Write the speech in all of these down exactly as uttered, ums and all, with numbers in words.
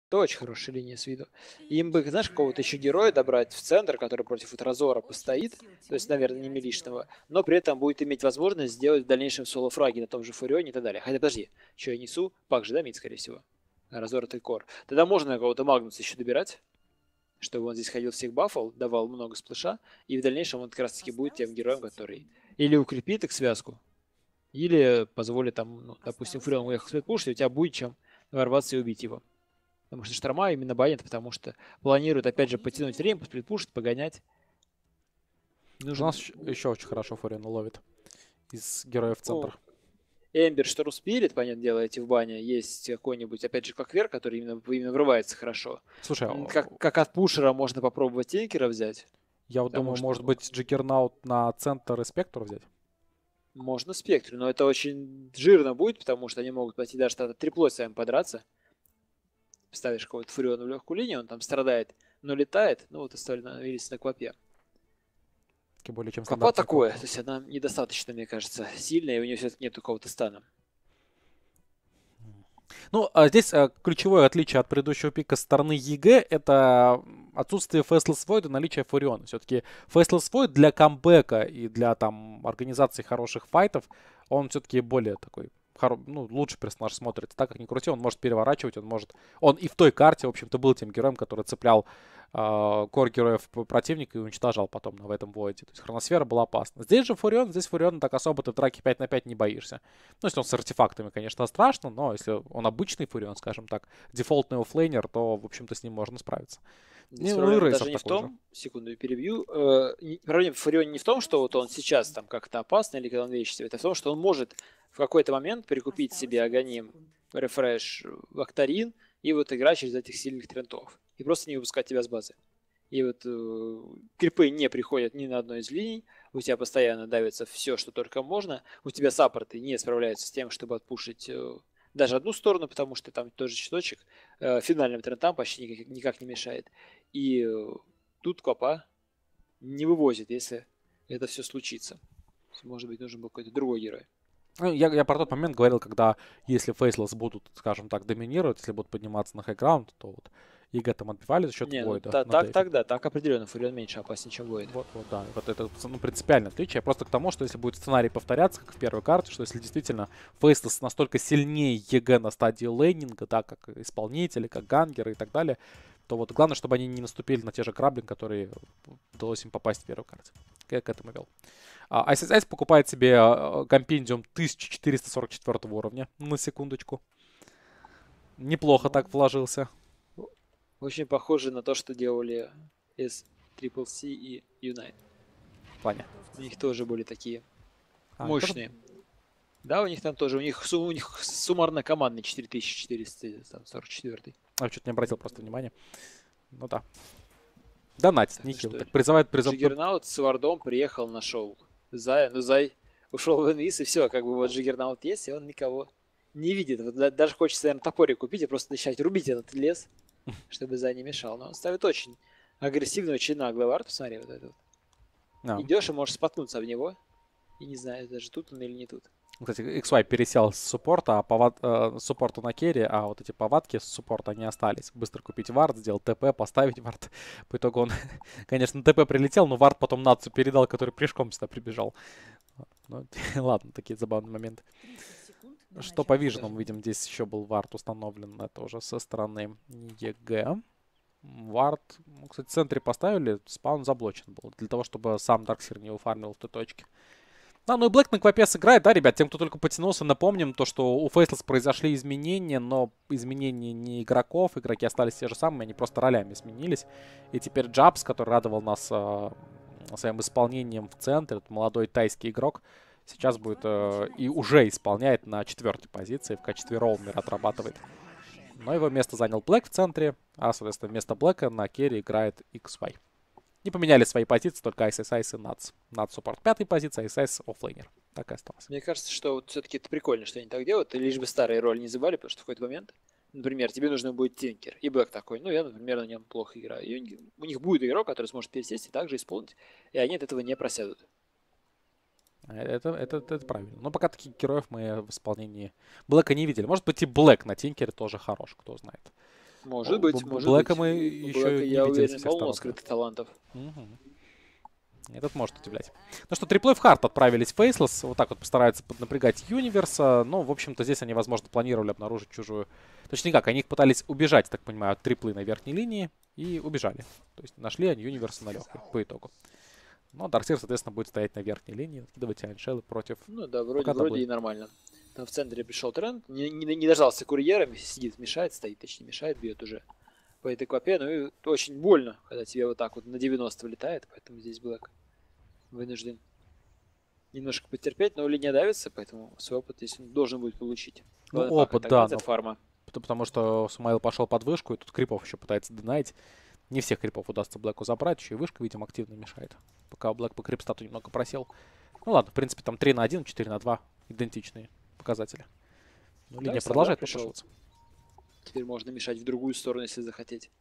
Это очень хорошая линия с виду. Им бы, знаешь, какого-то еще героя добрать в центр, который против вот Разора постоит, то есть, наверное, не милишного, но при этом будет иметь возможность сделать в дальнейшем соло-фраги на том же Фурионе и так далее. Хотя, подожди, что я несу? Пак же, да, мид, скорее всего. Разор это кор. Тогда можно какого-то Магнуса еще добирать, чтобы он здесь ходил, всех бафал, давал много сплэша, и в дальнейшем он как раз-таки будет тем героем, который или укрепит их связку, или позволит там, ну, допустим, Фурион уехал в спидпуш, и у тебя будет чем ворваться и убить его. Потому что Шторма именно банит, потому что планирует, опять же, потянуть время, сплитпушить, погонять. Нужен... У нас еще очень хорошо Фурион ловит из героев центра. Эмбер, Шторм Спирит, понятное дело, эти в бане. Есть какой-нибудь, опять же, как Вер, который именно, именно врывается хорошо. Слушай, как, как от пушера можно попробовать Тинкера взять. Я вот думаю, что... может быть, Джиггернаут на центр и Спектр взять? Можно Спектр, но это очень жирно будет, потому что они могут пойти даже триплой с вами подраться. Ставишь какого-то Фуриона в легкую линию, он там страдает, но летает. Ну вот остановились на Квапе. Тем более, чем Квапа такое, то есть она недостаточно, мне кажется, сильная, и у нее все-таки нет какого-то стана. Ну, а здесь а, ключевое отличие от предыдущего пика со стороны ЕГЭ — это отсутствие Faceless Void и наличие Фуриона. Все-таки Faceless Void для камбэка и для там организации хороших файтов, он все-таки более такой, ну, лучше персонаж смотрится. Так как ни крути, он может переворачивать, он может... Он и в той карте, в общем-то, был тем героем, который цеплял э, кор героев противника и уничтожал потом в этом войде. То есть хроносфера была опасна. Здесь же Фурион, здесь Фурион так особо ты в драке пять на пять не боишься. Ну, если он с артефактами, конечно, страшно, но если он обычный Фурион, скажем так, дефолтный оффлейнер, то, в общем-то, с ним можно справиться. Здесь ну, проблема даже не в том, же. секунду, перебью, э, проблема в Фурионе не в том, что вот он сейчас там как-то опасный или когда он лечится, это в том, что он может в какой-то момент прикупить себе Аганим, рефреш, Акторин и вот играть через этих сильных трентов. И просто не выпускать тебя с базы. И вот э, крипы не приходят ни на одной из линий, у тебя постоянно давится все, что только можно, у тебя саппорты не справляются с тем, чтобы отпушить э, даже одну сторону, потому что там тоже щиточек э, финальным трентам почти никак, никак не мешает. И э, тут Квапа не вывозит, если это все случится. Может быть, нужен был какой-то другой герой. Я, я про тот момент говорил, когда если Faceless будут, скажем так, доминировать, если будут подниматься на хайграунд, то вот ЕГЭ там отбивали за счет Не, Войда. Ну, та, так, так, да, так определенно Фурион меньше опаснее, чем Войд. Вот, вот, да. Вот это ну, принципиальное отличие. Просто к тому, что если будет сценарий повторяться, как в первой карте, что если действительно Faceless настолько сильнее ЕГЭ на стадии лейнинга, да, как исполнители, как гангеры и так далее, то вот главное, чтобы они не наступили на те же грабли, которые удалось им попасть в первой карте. Я к этому вел. Ice Ice покупает себе компендиум тысяча четыреста сорок четвёртого уровня, на секундочку. Неплохо ну, так вложился. Очень похоже на то, что делали эс си си и Unite. В плане? У них тоже были такие а, мощные. Тоже... Да, у них там тоже, у них, у них суммарно командный четыре тысячи четыреста сорок четыре. А, что-то не обратил просто внимания. Ну да. Донатить, не хил. Так призывает призыв. Джиггернаут с вардом приехал на шоу. Зай, ну Зай ушел в инвиз, и все, как бы вот Джиггернаут есть, и он никого не видит. Вот даже хочется, наверное, топорик купить и просто начать рубить этот лес, чтобы Зай не мешал. Но он ставит очень агрессивный, очень наглый вард, посмотри, вот этот. No. Идешь и можешь споткнуться в него, и не знаю, даже тут он или не тут. Кстати, икс уай пересел с суппорта, а повод, э, суппорта на керри, а вот эти повадки с суппорта не остались. Быстро купить вард, сделал ТП, поставить вард. По итогу он, конечно, ТП прилетел, но вард потом нацию передал, который пешком сюда прибежал. Ну, ладно, такие забавные моменты. Что по виженам, видим, здесь еще был вард установлен. Это уже со стороны ЕГЭ. Вард, ну, кстати, в центре поставили, спаун заблочен был. Для того, чтобы сам Дарксир не уфармил в той точке. Да, ну и Блэк на Квапе сыграет, да, ребят, тем, кто только потянулся, напомним то, что у Faceless произошли изменения, но изменения не игроков, игроки остались те же самые, они просто ролями изменились. И теперь Джабс, который радовал нас э, своим исполнением в центре, этот молодой тайский игрок, сейчас будет э, и уже исполняет на четвертой позиции, в качестве роумера отрабатывает. Но его место занял Блэк в центре, а, соответственно, вместо Блэка на керри играет икс уай. Не поменяли свои позиции, только Ice Ice Ice и Nuts. Nuts суппорт пятой позиции, Ice Ice оффлейнер. Так и осталось. Мне кажется, что вот все-таки это прикольно, что они так делают, и лишь бы старые роли не забывали, потому что в какой-то момент, например, тебе нужно будет Тинкер, и Блэк такой, ну я, например, на нем плохо играю. И у них будет игрок, который сможет пересесть и также исполнить, и они от этого не просядут. Это, это, это, это правильно. Но пока таких героев мы в исполнении Блэка не видели. Может быть и Блэк на Тинкере тоже хорош, кто знает. Может быть, может Блэка быть. мы У еще Блэка, не я видели уверен, со всех полно сторон. скрытых талантов. Угу. Этот может удивлять. Ну что, триплой в хард отправились Фейслес. Вот так вот постараются поднапрягать Юниверса. Но, в общем-то, здесь они, возможно, планировали обнаружить чужую... Точнее как, они их пытались убежать, так понимаю, от триплы на верхней линии. И убежали. То есть нашли они Юниверса на легкой, по итогу. Но Дарксир, соответственно, будет стоять на верхней линии. Откидывать Айншеллы против... Ну да, вроде, вроде и нормально. Там в центре пришел тренд. Не, не, не дождался курьера. Сидит, мешает, стоит, точнее, мешает, бьет уже по этой квапе. Ну и очень больно, когда тебе вот так вот на девяносто влетает. Поэтому здесь Блэк вынужден немножко потерпеть, но линия давится, поэтому свой опыт здесь он должен будет получить. Ну, опыт, да. Но... фарма. Потому что Сумаил пошел под вышку, и тут крипов еще пытается динать. Не всех крипов удастся Блэку забрать, еще и вышка, видимо, активно мешает. Пока Блэк по крип-стату немного просел. Ну ладно, в принципе, там три на один, четыре на два идентичные показатели. Но линия да, продолжает пропушиваться. Теперь можно мешать в другую сторону, если захотеть.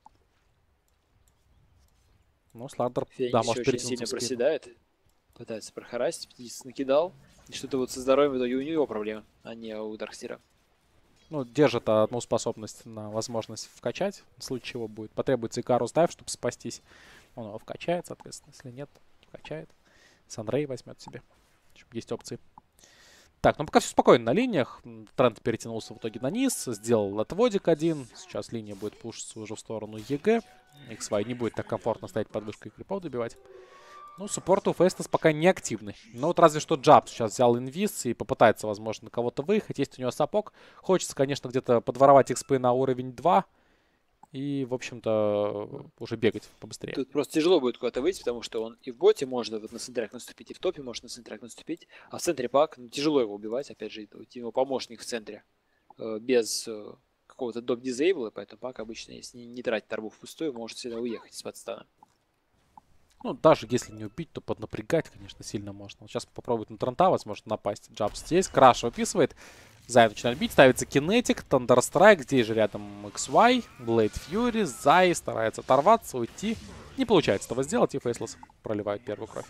Ну, Слардер, Феникс да, может очень сильно проседает. Пытается прохарасить, пятьдесят накидал. И что-то вот со здоровьем в итоге у него проблемы, а не у Дарксира. Ну, держит одну способность на возможность вкачать, в случае чего будет. Потребуется Икарус дайв, чтобы спастись. Он его вкачает, соответственно. Если нет, вкачает. Санрей возьмет себе. Есть опции. Так, ну пока все спокойно на линиях. Тренд перетянулся в итоге на низ. Сделал отводик один. Сейчас линия будет пушиться уже в сторону ЕГЭ. икс вай не будет так комфортно стоять под вышкой и крипов добивать. Ну, суппорт у Фейстас пока не активный. Но вот разве что Джаб сейчас взял инвиз и попытается, возможно, на кого-то выехать. Есть у него сапог. Хочется, конечно, где-то подворовать экспы на уровень два. И, в общем-то, уже бегать побыстрее. Тут просто тяжело будет куда-то выйти, потому что он и в боте можно вот на центрах наступить, и в топе можно на центрах наступить. А в центре пак, ну, тяжело его убивать. Опять же, его помощник в центре э, без э, какого-то доп-дизейбла, поэтому пак обычно, если не, не тратить торбу впустую, может всегда уехать из подстана. Ну, даже если не убить, то поднапрягать, конечно, сильно можно. Вот сейчас попробует на Трента, возможно, напасть. Джабс здесь. Краш выписывает. Зай начинает бить. Ставится кинетик. Thunderstrike. Здесь же рядом икс вай. Blade Fury. Зай старается оторваться, уйти. Не получается этого сделать. И Фейслес проливают первую кровь.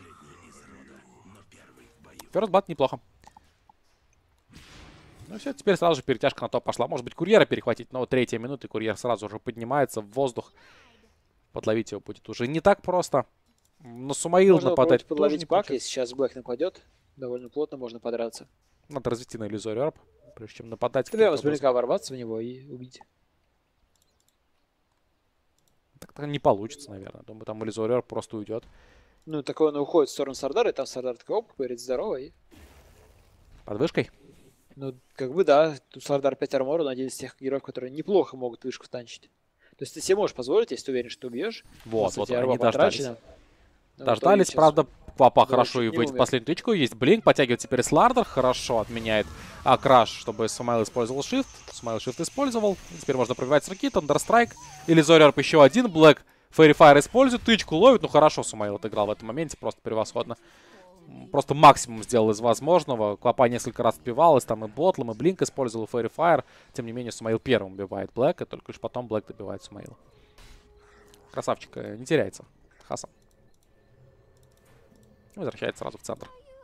Ферстбат неплохо. Ну все, теперь сразу же перетяжка на топ пошла. Может быть, курьера перехватить. Но третья минута, и курьер сразу же поднимается в воздух. Подловить его будет уже не так просто. Но Сумаил можно нападать подловить пак, если сейчас Блэк нападет. Довольно плотно можно подраться. Надо развести на иллюзорию арп, прежде чем нападать. Тебе наверняка ворваться в него и убить. Так-то не получится, наверное. Думаю, там иллюзорию арп просто уйдет. Ну, такой он уходит в сторону Сардара, и там Сардар такой, оп, говорит, здорово, и... Под вышкой? Ну, как бы да, тут Сардар пять армора, он один из тех героев, которые неплохо могут вышку танчить. То есть ты себе можешь позволить, если ты уверен, что убьешь. Вот, вот, они дождались. Ну, Дождались, правда, Квапа хорошо и выйдет последнюю тычку. Есть блинк, подтягивает теперь Слардер. Хорошо отменяет а, краш, чтобы Сумаил использовал shift. Сумаил shift использовал. Теперь можно пробивать с руки. Thunderstrike. Иллюзория еще один. Блэк Fairy Fire использует. Тычку ловит. Ну хорошо, Сумаил отыграл в этом моменте. Просто превосходно. Просто максимум сделал из возможного. Квапа несколько раз отбивалась. Там и ботлом, и блинк использовал, и Fairy Fire. Тем не менее, Сумаил первым убивает Блэка. Только лишь потом Блэк добивает Сумаила. Красавчик не теряется. Хасан. Возвращается сразу в центр.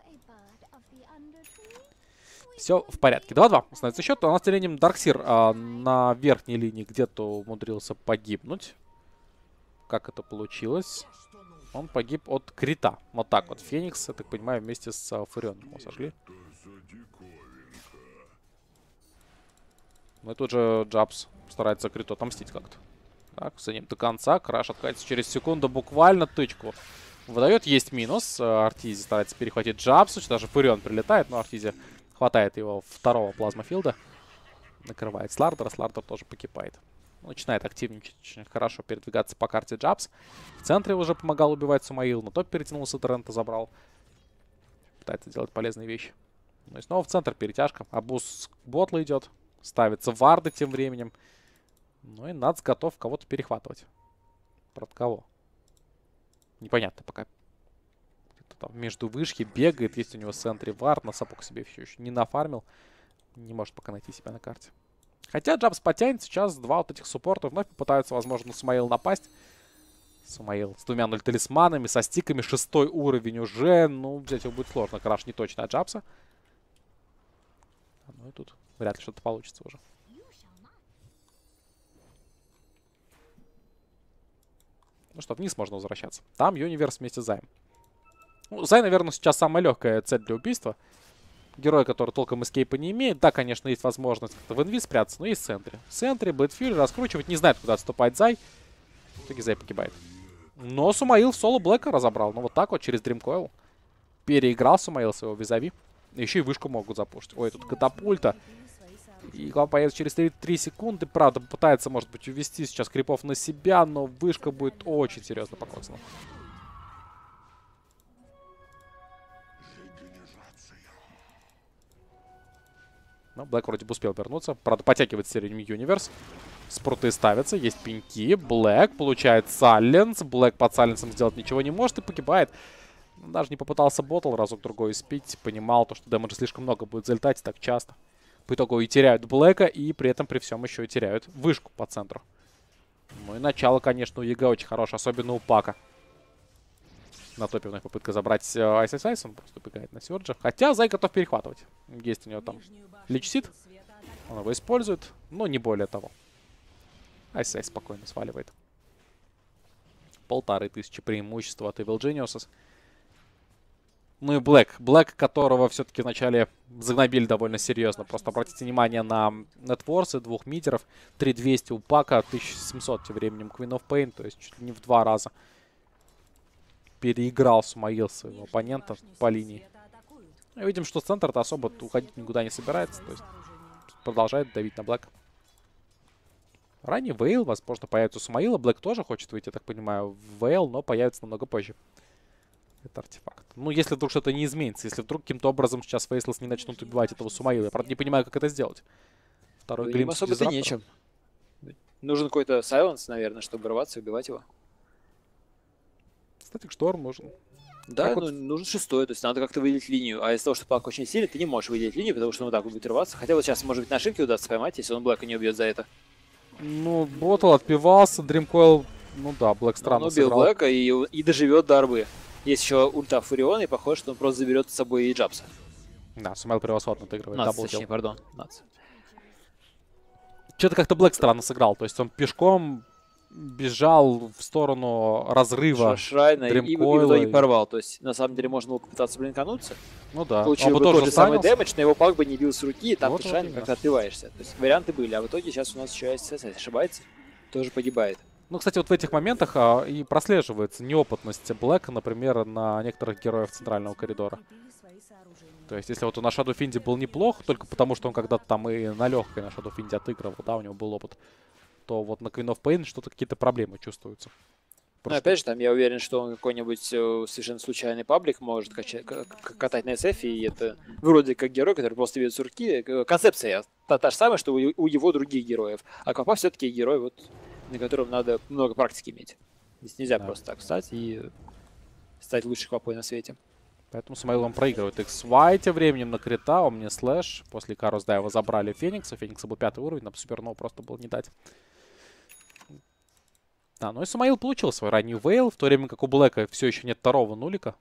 Все в порядке. два-два. Становится счет. У нас тем временем Дарксир а, на верхней линии где-то умудрился погибнуть. Как это получилось? Он погиб от крита. Вот так вот. Феникс, я так понимаю, вместе с а, Фурионом его сожгли. Ну и тут же Джабс старается криту отомстить как-то. Так, за ним до конца. Краш откатится через секунду. Буквально тычку выдает. Есть минус. Артизи старается перехватить Джабсу. Даже Фурион прилетает, но Артизи хватает его второго плазмофилда. Накрывает Слардера. Слардер тоже покипает. Начинает активничать, очень хорошо передвигаться по карте Джабс. В центре уже помогал убивать Сумаил. На топ перетянулся, Трента забрал. Пытается делать полезные вещи. Ну и снова в центр перетяжка. Абуз Ботла идет. Ставится варды тем временем. Ну и Нац готов кого-то перехватывать. Правда, кого? Непонятно пока. Где-то там между вышки бегает. Есть у него в центре вард. На сапог себе все еще не нафармил. Не может пока найти себя на карте. Хотя Джабс потянет. Сейчас два вот этих суппорта вновь попытаются, возможно, Сумаил напасть. Сумаил с двумя ноль талисманами, со стиками. Шестой уровень уже. Ну, взять его будет сложно. Краш не точно от Джабса. Ну и тут вряд ли что-то получится уже. Ну что, вниз можно возвращаться. Там Юниверс вместе с Заем. Ну, Зай, наверное, сейчас самая легкая цель для убийства. Герой, который толком эскейпа не имеет. Да, конечно, есть возможность как-то в инви спрятаться, но есть в центре. В центре Блэдфьюри раскручивать, не знает, куда отступать Зай. В итоге Зай погибает. Но Сумаил в соло Блэка разобрал. Ну вот так вот, через Дримкоил. Переиграл Сумаил своего визави. Еще и вышку могут запушить. Ой, тут катапульта. И Игла появится через три секунды. Правда, пытается, может быть, увести сейчас крипов на себя, но вышка будет очень серьезно покоцана. Ну, Блэк вроде бы успел вернуться. Правда, подтягивает серию Юниверс. Спруты ставятся, есть пеньки. Блэк получает сайленс. Блэк под сайленсом сделать ничего не может и погибает. Даже не попытался ботл разок-другой испить. Понимал, то, что дэмэджа слишком много будет залетать так часто. По итогу и теряют Блэка, и при этом при всем еще и теряют вышку по центру. Ну и начало, конечно, у ЕГЭ очень хорошее, особенно у Пака. На топе вновь попытка забрать Айс Айс Айс, он просто убегает на Сёрджа. Хотя Зай готов перехватывать. Есть у него там личсит. Он его использует, но не более того. Айс Айс спокойно сваливает. Полторы тысячи преимущества от Evil Geniuses. Ну и Блэк. Блэк, которого все-таки вначале загнобили довольно серьезно. Просто обратите внимание на нетворсы двух мидеров. три тысячи двести у Пака, тысяча семьсот тем временем Queen of Pain. То есть чуть ли не в два раза переиграл Сумаил своего оппонента по линии. И видим, что центр-то особо уходить никуда не собирается. То есть продолжает давить на Блэка. Ранний Вейл, возможно, появится у Сумаила. Блэк тоже хочет выйти, я так понимаю, в Вейл, но появится намного позже. Это артефакт. Ну, если вдруг что-то не изменится, если вдруг каким-то образом сейчас Фейслес не начнут убивать этого Сумаила. Я, правда, не понимаю, как это сделать. Второй глимп особо-то нечем. Нужен какой-то сайленс, наверное, чтобы рваться и убивать его. Статик Шторм нужен. Да, ну, вот... нужен шестой, то есть надо как-то выделить линию. А из-за того, что Пак очень сильный, ты не можешь выделить линию, потому что он вот так будет рваться. Хотя вот сейчас, может быть, на ошибке удастся поймать, если он Блэка не убьет за это. Ну, Ботл отпивался, Дримкоил, ну да, Блэк странно он убил сыграл. Блэка и, и доживет до арбы. Есть еще ульта Фуриона, и похоже, что он просто заберет с собой и Джабса. Да, Сумаил превосходно отыгрывает. Нац, точнее, пардон. Нац. Что-то как-то Блэк странно сыграл. То есть он пешком бежал в сторону разрыва Шрайна и, и в итоге порвал. То есть, на самом деле, можно было попытаться блинкануться. Ну да. Получил бы тот же самый дэмэдж, но его пак бы не бил с руки, и там вот ты Шрайн как-то отбиваешься. То есть варианты были, а в итоге сейчас у нас еще ССС ошибается, тоже погибает. Ну, кстати, вот в этих моментах а, и прослеживается неопытность Блэка, например, на некоторых героев центрального коридора. То есть, если вот он на Шадоуфинде был неплох, только потому, что он когда-то там и на легкой на Шадоуфинде отыгрывал, да, у него был опыт, то вот на Queen of Pain что-то какие-то проблемы чувствуются. Ну, опять же, там я уверен, что он какой-нибудь совершенно случайный паблик может качать, катать на эс эф, и это вроде как герой, который просто ведет сурки. Концепция та, та же самая, что у, у его других героев. А Квапа все-таки герой, вот, на котором надо много практики иметь. Здесь нельзя да. просто так встать и стать лучшей Квапой на свете. Поэтому Сумаил он проигрывает икс уай тем временем на крита, у меня слэш. После Карус, да, его забрали Феникса. Феникса был пятый уровень, нам Супернову просто было не дать. Да, ну и Сумаил получил свой ранний вейл, в то время как у Блэка все еще нет второго нулика.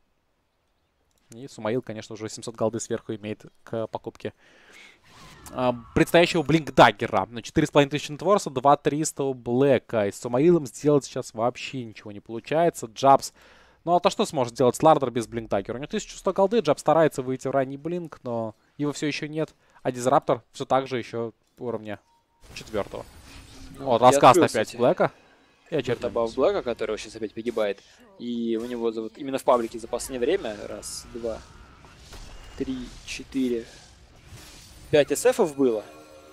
И Сумаил, конечно, уже семьсот голды сверху имеет к покупке а, предстоящего Блинк-даггера. На четыре с половиной тысячи нетворса, два триста у Блэка. И с Сумаилом сделать сейчас вообще ничего не получается. Джабс, ну а то что сможет сделать Слардер без Блинк-даггера? У него тысяча сто голды, Джабс старается выйти в ранний Блинк, но его все еще нет. А Дизраптор все так же еще уровня четвертого. Ну, вот, рассказ опять Блэка. Это добав Блэка, который сейчас опять погибает. И у него вот, именно в паблике за последнее время раз, два, три, четыре, пять эс эфов было.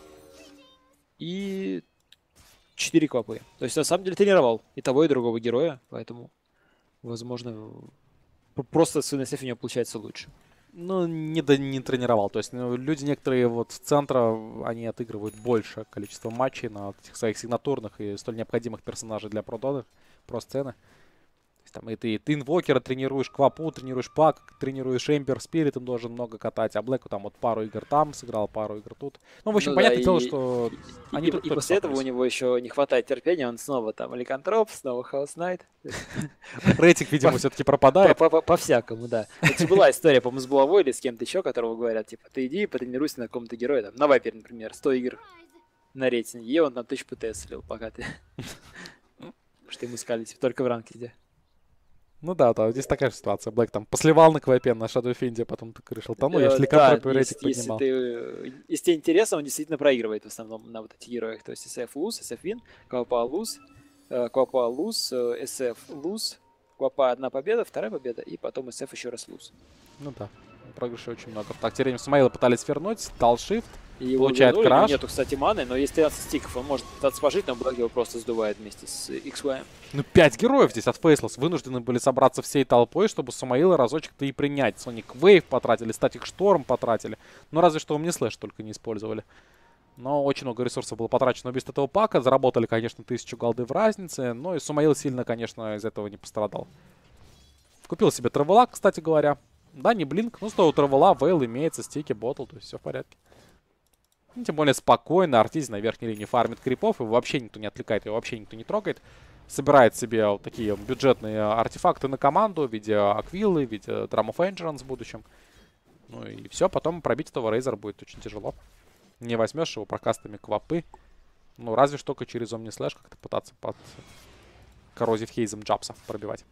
И четыре квапы. То есть на самом деле тренировал и того, и другого героя. Поэтому, возможно, просто с эн эс эф у него получается лучше. Ну, не, да, не тренировал. То есть ну, люди некоторые вот с центра, они отыгрывают больше количество матчей на этих своих сигнатурных и столь необходимых персонажей для продажи, про-сцены. То есть, там и ты, ты инвокера тренируешь, Квапу тренируешь, Пак, тренируешь Эмбер, Спирит, им должен много катать, а Блэку там вот пару игр там сыграл, пару игр тут. Ну, в общем, ну, понятное да, дело, и, что и, они и, тут и после этого у него еще не хватает терпения, он снова там Ликантроп, снова Хаус Найт. Рейтинг, видимо, все-таки пропадает. По-всякому, да. Это была история, по-моему, с Булавой или с кем-то еще, которого говорят, типа, ты иди потренируйся на каком-то герое, там, на Вайпере, например, сто игр на рейтинге, и он там тысячу пэ тэ слил, пока ты... что ему скалить только в ранкеде. Ну да, да, здесь такая же ситуация. Блэк там посливал на КВП на Shadow Fiend, потом так решил, там, ну, я же да, рейтинг если, поднимал. Если, ты, если тебе интересно, он действительно проигрывает в основном на вот этих героях. То есть эс эф луз, эс эф win, Квапа луз, Квапа луз, эс эф луз, Квапа одна победа, вторая победа, и потом эс эф еще раз луз. Ну да, проигрышей очень много. Так, Терем Самаила пытались вернуть, дал shift, и получает вернули, краш. Нету, кстати, маны, но есть тринадцать стиков, он может пытаться пожить, но Блэк его просто сдувает вместе с икс уай. Ну, пять героев здесь от Faceless вынуждены были собраться всей толпой, чтобы Самаила разочек-то и принять. Sonic Wave потратили, Static Storm потратили. Ну, разве что Omnislash только не использовали. Но очень много ресурсов было потрачено на убийство этого пака. Заработали, конечно, тысячу голды в разнице. Но и Самаил сильно, конечно, из этого не пострадал. Купил себе Травела, кстати говоря. Да, не блинк, но стоит Травела, Вейл имеется, стики, ботл, то есть все в порядке. Ну, тем более спокойно Артизи на верхней линии фармит крипов, его вообще никто не отвлекает, его вообще никто не трогает. Собирает себе вот такие бюджетные артефакты на команду в виде Аквилы, в виде Drum of Endurance в будущем. Ну и все, потом пробить этого Рейзера будет очень тяжело. Не возьмешь его прокастами квапы. Ну, разве что только через Omnislash как-то пытаться под коррозив хейзом Джапса пробивать.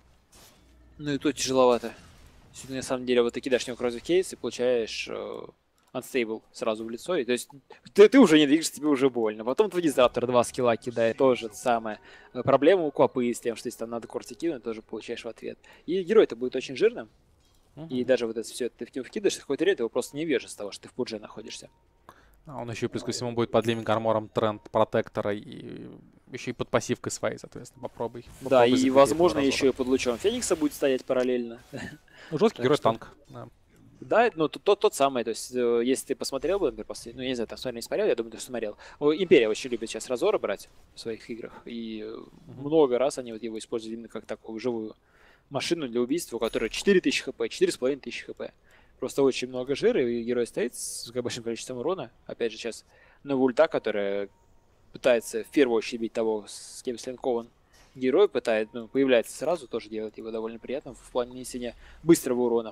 Ну и то тяжеловато. Если на самом деле вот ты кидаешь в него коррозив хейз и получаешь э, unstable сразу в лицо. И, то есть ты, ты уже не двигаешься, тебе уже больно. Потом твой дизраптор два скилла кидает, тоже это самое. Проблема у квапы с тем, что если там надо корти кинуть, тоже получаешь в ответ. И герой-то будет очень жирным. Uh-huh. И даже вот это все ты в него вкидываешь, какой-то рейд, его просто не вяжешь с того, что ты в пудже находишься. А он еще и плюс ко всему будет под лиминг армором тренд протектора и еще и под пассивкой своей, соответственно, попробуй. Да, попробуй и возможно еще и под лучом Феникса будет стоять параллельно. Ну, жесткий герой танк. Да. Да, ну тот, тот самый, то есть, если ты посмотрел бы, например, после, ну, я не знаю, там смотрел, не смотрел, я думаю, ты смотрел. Империя очень любит сейчас Разора брать в своих играх, и uh-huh. много раз они вот его используют именно как такую живую машину для убийства, у которой четыре тысячи хп, четыре с половиной тысячи хп. Просто очень много жира, и герой стоит с большим количеством урона. Опять же, сейчас новая ульта, которая пытается в первую очередь бить того, с кем слинкован герой, пытается, ну, появляется сразу, тоже делает его довольно приятным в плане нанесения быстрого урона.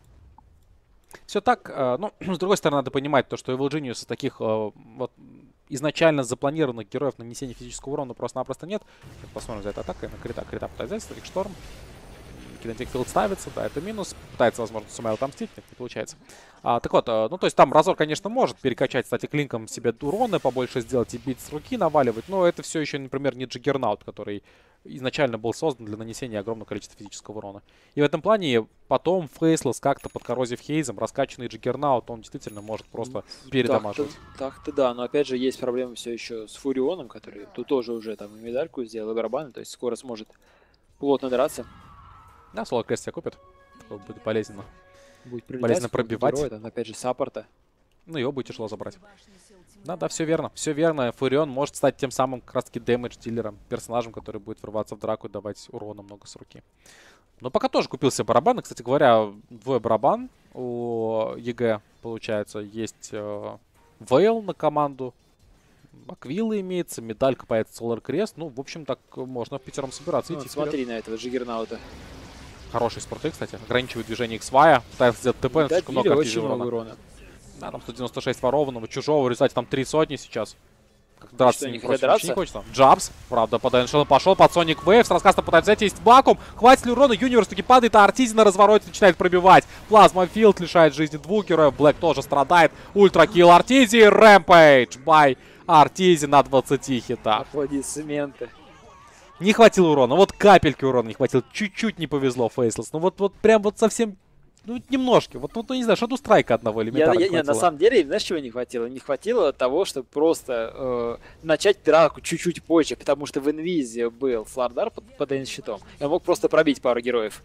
Все так, ну, с другой стороны, надо понимать то, что Evil Genius таких вот изначально запланированных героев нанесения физического урона просто-напросто нет. Посмотрим за этой атакой на крита. Крита пытается взять, Старик Шторм. Кинетик филд ставится, да, это минус. Пытается, возможно, Сумайл отомстить, нет, не получается. А, так вот, ну, то есть там Разор, конечно, может перекачать, кстати, клинком себе урона побольше сделать и бить с руки, наваливать, но это все еще, например, не Джиггернаут, который изначально был создан для нанесения огромного количества физического урона. И в этом плане потом Faceless как-то под коррозив хейзом, раскачанный Джиггернаут, он действительно может просто передамаживать. Так-то, так-то да, но опять же есть проблемы все еще с Фурионом, который тут тоже уже там и медальку сделал, и барабаны, то есть скоро сможет плотно драться. Да, соло крест себя купит. Будет полезно. Будет полезно пробивать. Героя, там, опять же, саппорта. Ну, его будет тяжело забрать. Да, да, все верно. Все верно. Фурион может стать тем самым как раз-таки дэмэдж-дилером. Персонажем, который будет врываться в драку и давать урона много с руки. Но пока тоже купил себе барабаны. Кстати говоря, двое барабан у ЕГЭ, получается. Есть э, Вейл на команду. Аквилла имеется, медалька появится, Solar Crest. Ну, в общем, так можно в пятером собираться. Ну, смотри на этого Джиггернаута. Хорошие спорты, кстати. Ограничивает движение икс уай. Пытается сделать ТП, но слишком много очень много урона. Да, там сто девяносто шесть ворованного. Чужого, в результате там три сотни сейчас. Как драться что, не, не, драться? не хочется. Джабс, правда, под Эншелом пошел, под Sonic Wave. С раскаста пытается взять, есть вакуум. Хватит ли урона? Юниверс таки падает, а Артизи на развороте начинает пробивать. Плазма Филд лишает жизни двух героев. Блэк тоже страдает. Ультракилл Артизи. Рэмпейдж бай Артизи на двадцати хитах. Аплодисменты. Не хватило урона. Вот капельки урона не хватило. Чуть-чуть не повезло Faceless. Ну вот, вот прям вот совсем... Ну, немножко. Вот, вот ну, не знаю, шаду страйка одного элементарно я, я, На самом деле, знаешь, чего не хватило? Не хватило того, чтобы просто э, начать драку чуть-чуть позже, потому что в инвизе был Флардар под, под щитом. Я мог просто пробить пару героев.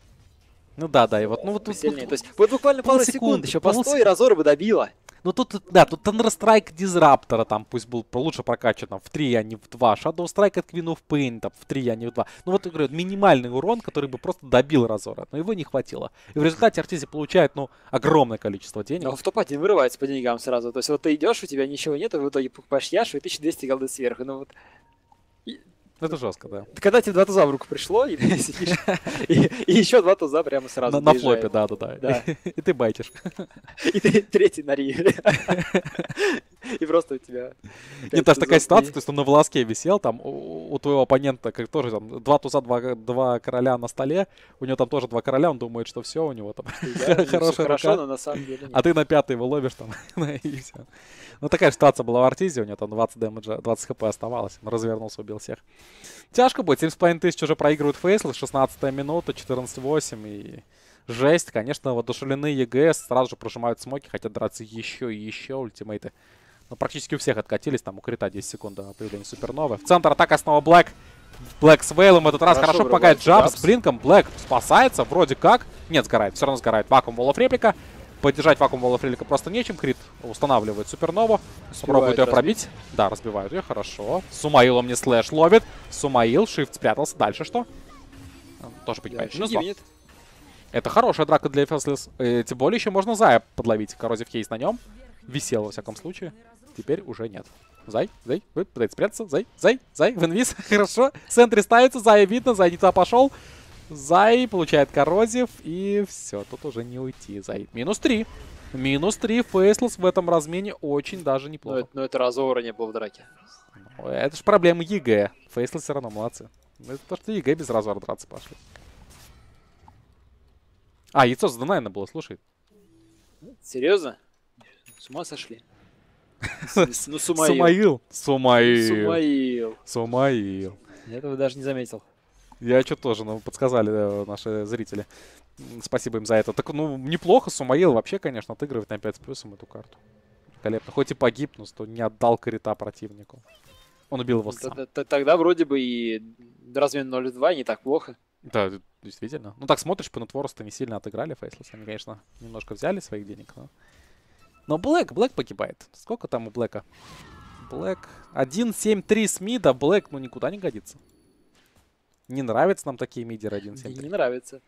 Ну да, да, и вот, ну вот... вот, вот, то есть, вот буквально пару секунд, секунд еще постой, и Разора бы добила. Ну тут, да, тут Thunderstrike Дизраптора там пусть был лучше прокачан там, в три, а не в два. Shadow Strike от Queen of Pain там, в три, а не в два. Ну вот, я говорю, минимальный урон, который бы просто добил Разора, но его не хватило. И в результате Артизи получает, ну, огромное количество денег. Но в топ один вырывается по деньгам сразу. То есть вот ты идешь, у тебя ничего нет, и в итоге покупаешь Яшу и тысяча двести голды сверху. Ну вот... Это жестко, да. Когда тебе два туза в руку пришло, и сидишь, и, и еще два туза прямо сразу На, на флопе, да-да-да. Да. И ты байтишь. И ты третий на ри. И просто у тебя... Нет, даже такая ситуация, то есть он на волоске висел, там у, у твоего оппонента, как тоже там, два туза, два, два короля на столе, у него там тоже два короля, он думает, что все, у него там хорошая рука. Но на самом деле нет. А ты на пятый его ловишь там, и все. Ну, такая ситуация была в Артизе, у него там двадцать дэмэджа, двадцать хп оставалось, он развернулся, убил всех. Тяжко будет, семь с половиной тысяч уже проигрывают Фейслес, шестнадцатая минута, четырнадцать восемь, и жесть, конечно, вот душевлены ЕГС сразу же прожимают смоки, хотят драться еще и еще, ультимейты. Но практически у всех откатились, там у Крита десять секунд до появления суперновой. В центр атака снова Блэк. Блэк с Вейлом в этот раз хорошо, хорошо помогает Джаб с блинком. Блэк спасается, вроде как. Нет, сгорает, все равно сгорает. Вакуум волов реплика. Поддержать вакуум волов реплика просто нечем. Крит устанавливает супернову. Попробует ее пробить. Да, разбивают ее, хорошо. Сумаилом не слэш ловит. Сумаил, шифт спрятался. Дальше что? Тоже погибает. Минус два. Это хорошая драка для Фейслес. Э, тем более еще можно Зая подловить. Коррозив кейс на нем. Висел во всяком случае. Теперь уже нет. Зай, Зай, вы пытаетесь спрятаться. Зай, Зай, Зай, в инвиз. Хорошо. В центре ставится, Зая видно, Зай не туда пошел. Зай получает коррозив. И все, тут уже не уйти. Зай. Минус три. Минус три. Фейслес в этом размене очень даже неплохо. Но это, но это разговора не было в драке. Ну, это же проблема ЕГЭ. Фейслес все равно молодцы. Это то, что ЕГЭ без разговора драться пошли. А, яйцо задонайно было, слушай. Серьезно? С ума сошли? Ну, Сумаил. Сумаил. Сумаил. Сумаил. Я этого даже не заметил. Я что тоже, ну, подсказали да, наши зрители. Спасибо им за это. Так, ну, неплохо. Сумаил вообще, конечно, отыгрывает на пять с плюсом эту карту. Великолепно. Хоть и погиб, но не отдал Крита противнику. Он убил его сам. Тогда вроде бы и размен ноль два не так плохо. Да, действительно. Ну, так смотришь, по нетворсту не сильно отыграли Фейслес. Они, конечно, немножко взяли своих денег, но... Но Блэк, Блэк погибает. Сколько там у Блэка? Блэк. один семь три с мида. Блэк, ну, никуда не годится. Не нравятся нам такие мидеры один семь три. Не нравится.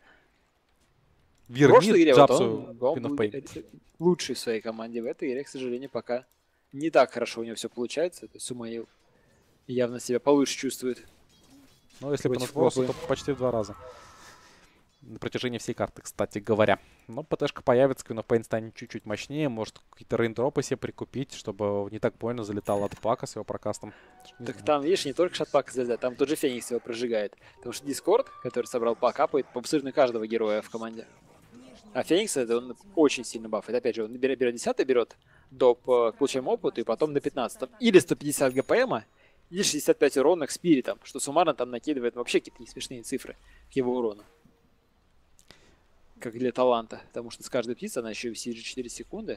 Верни Джабсу он, он был лучший в своей команде. В этой игре, к сожалению, пока не так хорошо у него все получается. Это Сумаил явно себя получше чувствует. Ну, если по нетворсту, то почти в два раза. На протяжении всей карты, кстати говоря. Но ПТшка появится, Queen of Pain станет чуть-чуть мощнее. Может какие-то рейндропы себе прикупить, чтобы не так больно залетал от пака с его прокастом. Так там, видишь, не только шатпак залетает, там тот же Феникс его прожигает. Потому что Дискорд, который собрал пак, апает по абсолютно каждого героя в команде. А Феникс, это он очень сильно бафает. Опять же, он берет, берет десятый, берет доп к получаемому опыту, и потом на пятнадцатом. Или сто пятьдесят ГПМа, или шестьдесят пять урона к спиритам, что суммарно там накидывает вообще какие-то несмешные цифры к его урону. Как для таланта, потому что с каждой птицы она еще висит же четыре секунды.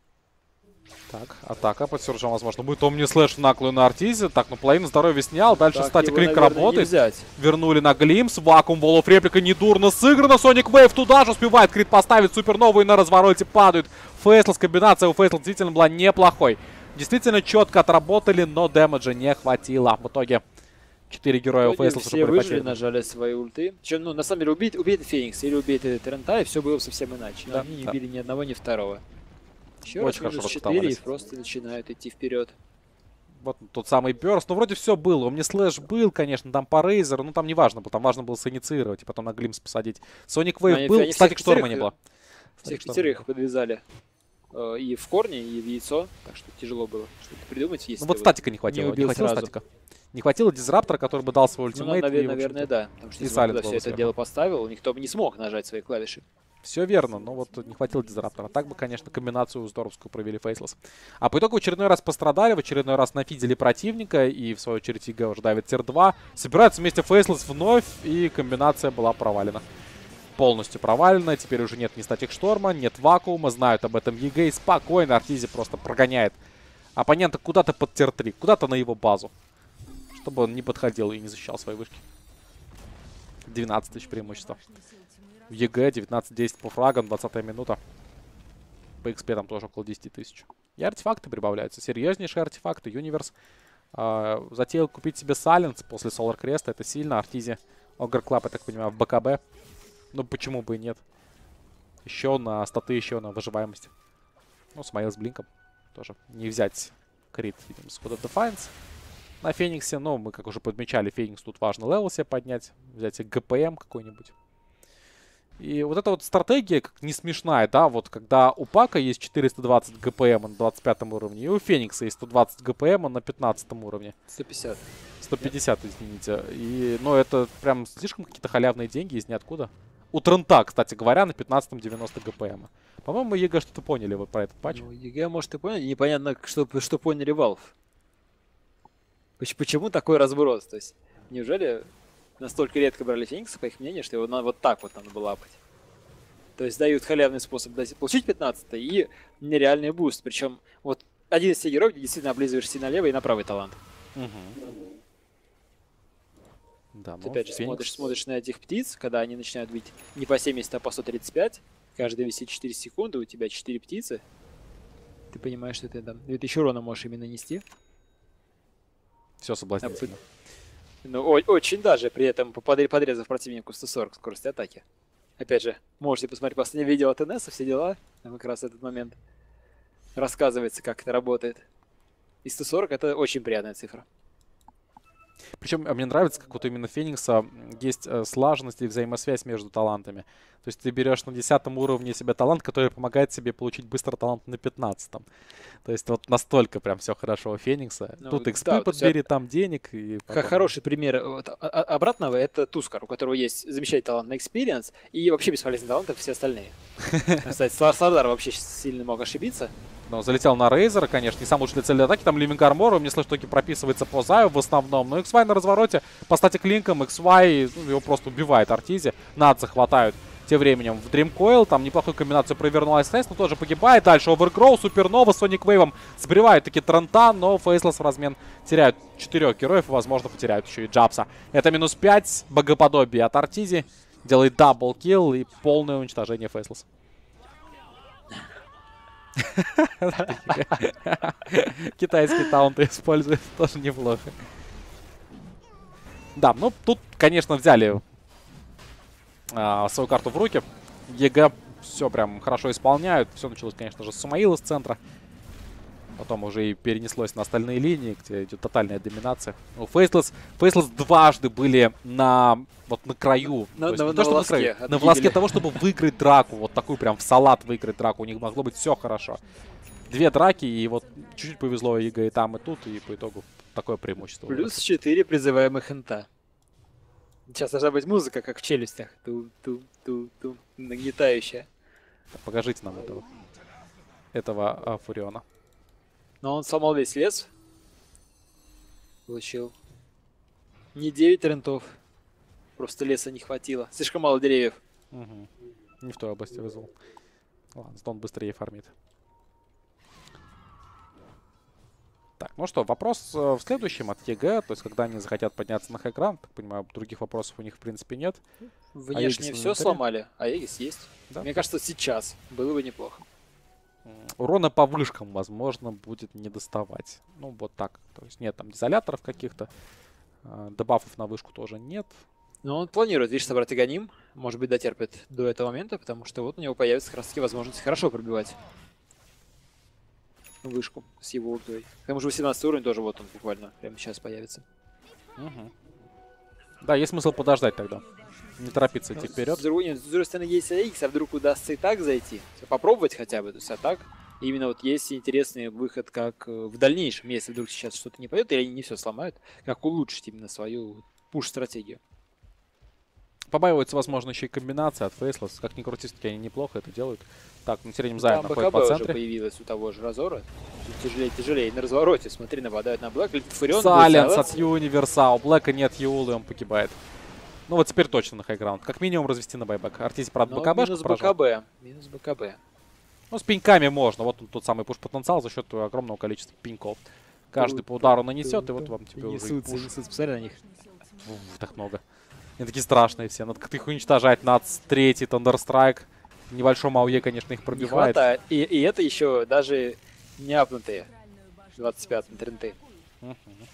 Так, атака под сюржем, возможно, будет Омни слэш в наклую на Артизе. Так, ну половину здоровья снял, дальше, так, кстати, Клинк работает. Вернули на Глимс, вакуум, волов реплика недурно сыграно. Соник Вейв туда же успевает Крит поставить, суперновые на развороте падают. Фейслес, комбинация у Фейслес действительно была неплохой. Действительно четко отработали, но дэмэджа не хватило. В итоге четыре героя у Фейслес уже выжили, нажали свои ульты. Причем, ну, на самом деле, убить, убить Феникс или убить Терентай, все было совсем иначе. Да, они не да. убили ни одного, ни второго. Еще очень раз минус четыре и просто начинают идти вперед. Вот тот самый Бёрст. Ну, вроде все было. У меня слэш был, конечно, там по Рейзеру. Ну, там не важно было. Там важно было синициировать и потом на Глимс посадить. Соник Вейв был. Кстати, Шторма не было. Всех пятерых подвязали. И в корне, и в яйцо. Так что тяжело было что-то придумать. Если ну, вот статика не хватило. Не, не хватило статика. Не хватило Дизраптора, который бы дал свой ультимейт. Ну, наверное, наверное да. Потому что если бы все это дело поставил, никто бы не смог нажать свои клавиши. Все верно, но вот не хватило Дизраптора. Так бы, конечно, комбинацию здоровскую провели Фейслес. А по итогу в очередной раз пострадали, в очередной раз нафидели противника, и в свою очередь ЕГЭ уже давит тир два. Собираются вместе Фейслес вновь, и комбинация была провалена. Полностью провалена, теперь уже нет ни статик шторма, нет вакуума, знают об этом ЕГЭ, и спокойно Артизи просто прогоняет оппонента куда-то под тир три, куда-то на его базу. Чтобы он не подходил и не защищал свои вышки. двенадцать тысяч преимущества. В ЕГЭ девятнадцать десять по фрагам, двадцатая минута. По экспе там тоже около десяти тысяч. И артефакты прибавляются. Серьезнейшие артефакты. Юниверс э, затеял купить себе Сайленс после Солар Креста. Это сильно. Артизи, Огр Клаб, я так понимаю, в БКБ. Ну почему бы и нет. Еще на статы, еще на выживаемости. Ну, Смаил с блинком. Тоже не взять крит, видимо, с Code of Defiance. На Фениксе, но мы, как уже подмечали, Феникс тут важно левел себе поднять. Взять ГПМ какой-нибудь. И вот эта вот стратегия как не смешная, да, вот когда у Пака есть четыреста двадцать ГПМ на двадцать пятом уровне, и у Феникса есть сто двадцать ГПМ на пятнадцатом уровне. сто пятьдесят. сто пятьдесят, Нет? извините. И, ну, это прям слишком какие-то халявные деньги из ниоткуда. У Трента, кстати говоря, на пятнадцатом девяносто ГПМ. По-моему, ЕГЭ что-то поняли вот про этот патч. Ну, ЕГЭ, может, и поняли. Непонятно, что, что поняли Valve. Почему такой разброс? То есть, неужели настолько редко брали Феникса, по их мнению, что его на, вот так вот надо было лапать? То есть дают халявный способ получить пятнадцатый и нереальный буст. Причем вот один из тех героев, где действительно облизываешься на левый и на правый талант. Угу. Да, Ты опять же Феникс... смотришь, смотришь на этих птиц, когда они начинают бить не по семьдесят, а по сто тридцать пять. Каждые висит четыре секунды, у тебя четыре птицы. Ты понимаешь, что ты там две тысячи урона можешь ими нанести. Все соблазнительно. Ну, очень даже, при этом подрезав противнику сто сорок скорости атаки. Опять же, можете посмотреть последнее видео от эн эс, все дела. Там как раз этот момент рассказывается, как это работает. И сто сорок это очень приятная цифра. Причем мне нравится, как вот именно Феникса есть э, слаженность и взаимосвязь между талантами. То есть ты берешь на десятом уровне себе талант, который помогает себе получить быстро талант на пятнадцатом. То есть вот настолько прям все хорошо у Феникса. Ну, Тут экспы да, подбери, там денег. И потом... Хороший пример вот, обратного — это Тускар, у которого есть замечательный талант на Experience и вообще бесполезный талант, как все остальные. Кстати, Слардар вообще сильно мог ошибиться. Ну, залетел на Рейзера, конечно, не самый лучший для цели атаки. Там Living Armor, мне слышно, таки прописывается по Заю в основном. Но икс вай на развороте по статик линкам. икс вай ну, его просто убивает Артизи. Над захватают тем временем в Dream Coil. Там неплохую комбинацию провернул Айс, но тоже погибает. Дальше Overgrow, Супернова, Соник Вейвом сбривают таки Трента, но Фейслес в размен теряют четырех героев и, возможно, потеряют еще и Джабса. Это минус пять, богоподобие от Артизи. Делает даблкилл и полное уничтожение Фейслес. Китайские таунты используют, тоже неплохо. Да, ну тут, конечно, взяли а, свою карту в руки. ЕГЭ все прям хорошо исполняют. Все началось, конечно же, с Сумаила с центра. Потом уже и перенеслось на остальные линии, где идет тотальная доминация. Ну, Фейслес, Фейслес дважды были на, вот, на краю. На, есть, на, не на, то, что волоске, на, краю, на волоске того, чтобы выиграть драку. Вот такую прям в салат выиграть драку. У них могло быть все хорошо. Две драки, и вот чуть-чуть повезло ЕГЭ и там, и тут, и по итогу такое преимущество. Плюс четыре призываемых инта. Сейчас должна быть музыка, как в челюстях. Ту-ту-ту-ту. Нагнетающая. Покажите нам этого, этого а, Фуриона. Но он сломал весь лес. Получил не девять рентов. Просто леса не хватило. Слишком мало деревьев. Угу. Не в той области вызвал. Ладно, зато он быстрее фармит. Так, ну что, вопрос э, в следующем от ЕГЭ. То есть, когда они захотят подняться на хайграунд, так понимаю, других вопросов у них в принципе нет. Внешне все сломали, а Аегис есть. Да? Мне кажется, сейчас было бы неплохо. Урона по вышкам, возможно, будет не доставать. Ну, вот так. То есть нет там изоляторов каких-то. Э, дебафов на вышку тоже нет. Но он планирует, видишь, собрать Аганим. Может быть, дотерпит до этого момента, потому что вот у него появится как раз таки возможность хорошо пробивать вышку с его ультой. К тому же восемнадцатый уровень тоже вот он буквально прямо сейчас появится. Угу. Да, есть смысл подождать тогда. Не торопиться идти вперед. С другой, с другой стороны, есть Аегис, а вдруг удастся и так зайти. Попробовать хотя бы, то есть а так. И именно вот есть интересный выход, как в дальнейшем, если вдруг сейчас что-то не пойдет, или они не все сломают, как улучшить именно свою пуш-стратегию. Побаиваются, возможно, еще и комбинации от Фейслес. Как ни крути, они неплохо это делают. Так, на среднем Займ находит по центре. Уже появилась у того же Разора. Тяжелее, тяжелее. На развороте, смотри, нападают на Блэк. Фурион. Сайленс от Юниверса. У Блэка нет Юлы, он погибает. Ну вот теперь точно на хайграунд. Как минимум развести на байбэк. Артизи, правда, БКБ. Минус БКБ. Минус БКБ. Ну, с пеньками можно. Вот тот самый пуш-потенциал за счет огромного количества пеньков. Каждый по удару нанесет, и вот вам тебе уже и пуш. Посмотри на них. Уф, так много. Они такие страшные все. Надо как-то их уничтожать. Нац, третий, Тандерстрайк. В небольшом АОЕ, конечно, их пробивает. Не хватает. И, и это еще даже не апнутые. двадцать пятые тренты. Угу.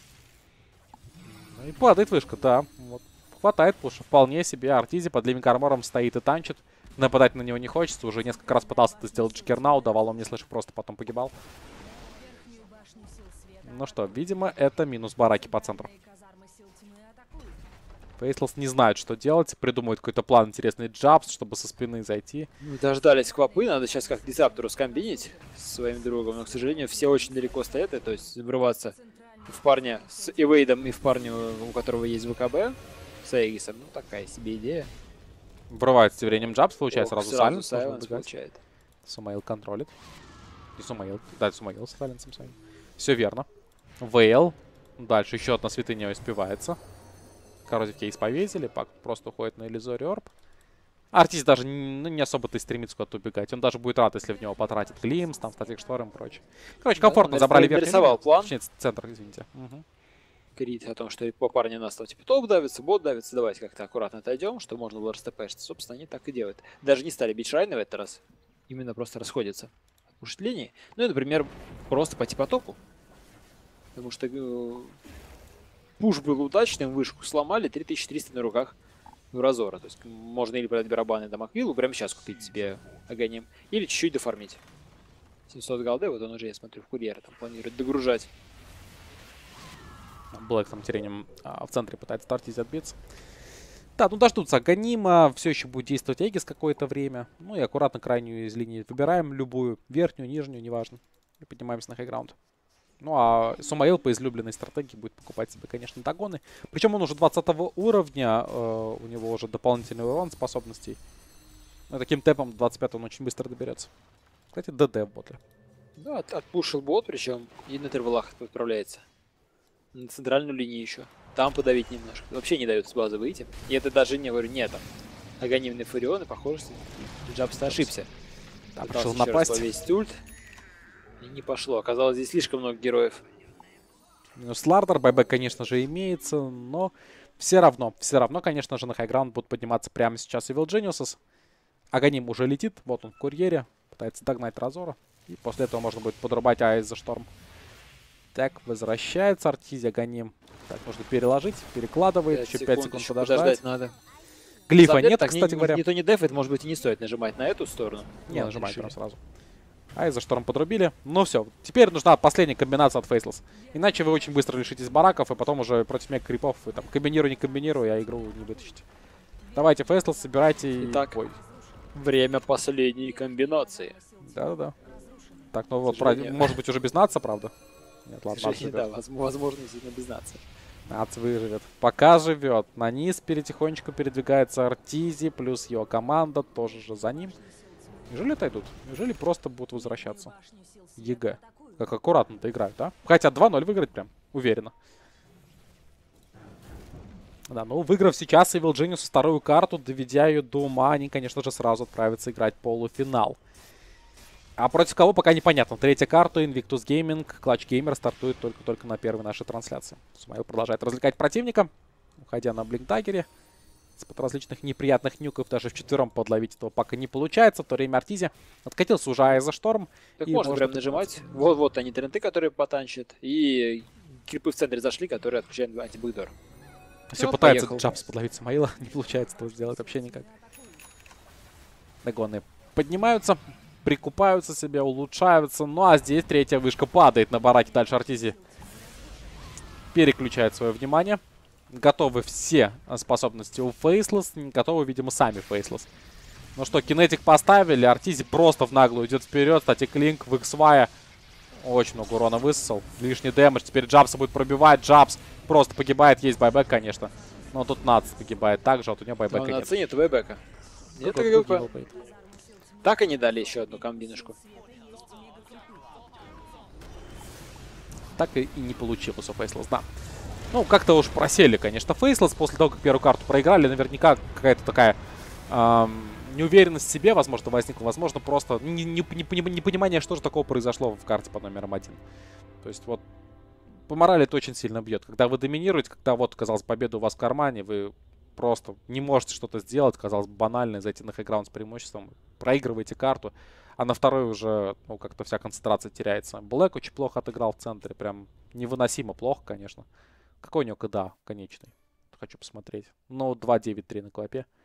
И падает вышка, да. Вот. Хватает пуша. Вполне себе. Артизи под Living Armor'ом стоит и танчит. Нападать на него не хочется. Уже несколько раз пытался это сделать Джиггернау. Давал он, не слышу, просто потом погибал. Ну что, видимо, это минус бараки по центру. Фейслс не знает, что делать. Придумывает какой-то план интересный джабс, чтобы со спины зайти. Ну, дождались квапы. Надо сейчас как дизаптору скомбинить с своим другом. Но, к сожалению, все очень далеко стоят. То есть врываться в парня с Эвейдом и в парня, у которого есть ВКБ с Аегисом. Ну, такая себе идея. Врывается тем временем джабс, получает Ох, сразу сразу сайленс. получает. Сумаил контролит. И Сумаил. Да, Сумаил с сайленсом своим. Все верно. Вейл. Дальше еще одна святыня успевается. Коррозив кейс повесили. Пак просто уходит на Иллюзори Орб. Артист даже ну, не особо-то и стремится куда-то убегать. Он даже будет рад, если в него потратит Глимс, там, статик шторм и прочее. Короче, комфортно да, забрали верхний. План. Точнее, центр, извините. Угу. Крит о том, что по парню нас там типа топ давится, бот давится. Давайте как-то аккуратно отойдем, чтобы можно было растпшиться. Собственно, они так и делают. Даже не стали бить Шрайна в этот раз. Именно просто расходятся. Пушить линии. Ну и, например, просто пойти по топу. Потому что э, пуш был удачным, вышку сломали, три тысячи триста на руках у Разора. То есть можно или продать барабаны до Маквиллу, прямо сейчас купить себе Аганим, или чуть-чуть дофармить. семьсот голды, вот он уже, я смотрю, в курьера там планирует догружать. Блэк там тирением а, в центре пытается стартить отбиться. Да, ну дождутся Аганима, все еще будет действовать Эгис какое-то время. Ну и аккуратно крайнюю из линии выбираем, любую, верхнюю, нижнюю, неважно. И поднимаемся на хайграунд. Ну а Сумаил по излюбленной стратегии будет покупать себе, конечно, догоны. Причем он уже двадцатого уровня, э, у него уже дополнительный урон способностей. Но таким темпом двадцать пятого он очень быстро доберется. Кстати, ДД в ботле. Да, от, отпушил бот, причем и на тервелах отправляется. На центральную линию еще. Там подавить немножко. Вообще не дают с базы выйти. И это даже не, говорю, нет. Аганимный Фурион, и похоже, Джабс-то ошибся. Там решил напасть. Повесить ульт. И не пошло. Оказалось, здесь слишком много героев. Минус Лардер, байбек, конечно же, имеется, но все равно, все равно, конечно же, на хайграунд будут подниматься прямо сейчас Evil Geniuses. Аганим уже летит, вот он в курьере, пытается догнать Разора. И после этого можно будет подрубать Айс за шторм. Так, возвращается Артизи, Аганим. Так, нужно переложить, перекладывает, еще пять секунд подождать. подождать надо. Глифа нет, кстати не, говоря. Не, не то не дефает, может быть и не стоит нажимать на эту сторону. Не, ну, нажимать прям сразу. Ай, за шторм подрубили. Ну все, теперь нужна последняя комбинация от Фейслес. Иначе вы очень быстро лишитесь бараков, и потом уже против мега крипов вы там комбинируй, не комбинируй, а игру не вытащите. Давайте, Фейслес, собирайте. Итак, ой. Время последней комбинации. Да-да-да. Так, ну вот, про... может быть уже без наца, правда? Нет, ладно, Нац да, возможно, сильно без наца. Нац выживет. Пока живет. На низ перетихонечку передвигается Артизи, плюс его команда тоже же за ним. Неужели отойдут? Неужели просто будут возвращаться? ЕГЭ. Как аккуратно-то играют, да? Хотят два ноль выиграть прям. Уверенно. Да, ну выиграв сейчас Evil Genius вторую карту, доведя ее до ума, они, конечно же, сразу отправятся играть полуфинал. А против кого пока непонятно. Третья карта, Invictus Gaming, Clutch Gamer стартует только-только на первой нашей трансляции. Сумаил продолжает развлекать противника, уходя на Блинкдаггере. Из-под различных неприятных нюков даже вчетвером подловить этого пока не получается. В то время Артизи откатился уже Айс за шторм. Так можно прям нажимать. Вот-вот они тренты, которые потанчат. И крипы в центре зашли, которые отключают антибэкдор. Все, ну, пытается джабс подловить Сумаила. Не получается этого сделать вообще никак. Догоны поднимаются, прикупаются себе, улучшаются. Ну а здесь третья вышка падает на бараке. Дальше Артизи переключает свое внимание. Готовы все способности у Фейслес. Готовы, видимо, сами Фейслес. Ну что, кинетик поставили. Артизи просто в наглую идет вперед. Кстати, Клинк в икс вай очень много урона высосал. Лишний дэмэдж. Теперь Джабса будет пробивать. Джабс просто погибает. Есть байбек, конечно. Но тут Нац погибает также. Вот у него байбека нет. нет байбека. Нет байбека. Так они дали еще одну комбинушку. Так и, и не получилось у Фейслес, да. Ну, как-то уж просели, конечно, Фейслес. После того, как первую карту проиграли, наверняка какая-то такая эм, неуверенность в себе, возможно, возникла. Возможно, просто непонимание, что же такого произошло в карте под номером один. То есть вот по морали это очень сильно бьет. Когда вы доминируете, когда вот, казалось, победа у вас в кармане, вы просто не можете что-то сделать, казалось, банально зайти на хайграунд с преимуществом, проигрываете карту, а на второй уже, ну, как-то вся концентрация теряется. Блэк очень плохо отыграл в центре, прям невыносимо плохо, конечно. Какой у него КДА конечный? Хочу посмотреть. Ну, два девять три на клопе.